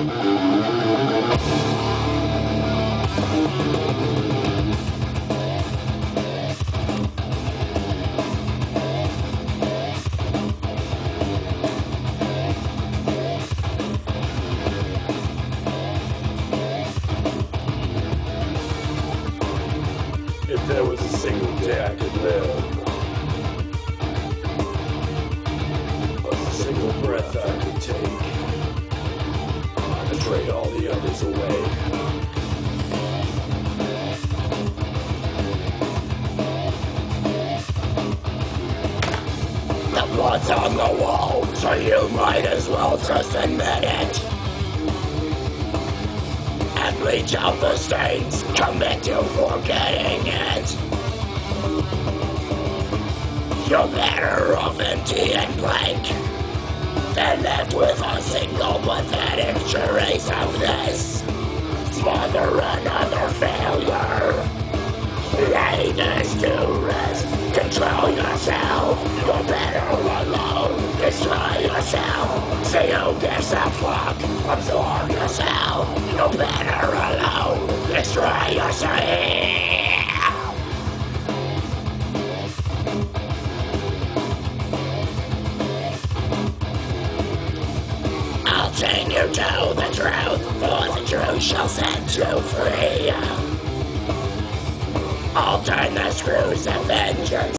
If there was a single day I could live, a single breath I could take, I'd trade all the others away. The blood's on the wall, so you might as well just admit it. And bleach out the stains, commit to forgetting it. You're better off empty and blank than left with a single pathetic trace of this. Smother another failure. Lay this to rest. Control yourself. You're better alone. Destroy yourself. Say who gives a fuck. Absorb yourself. You're better alone. Destroy yourself. I'll chain you to the truth, for the truth shall set you free. I'll turn the screws, Avengers.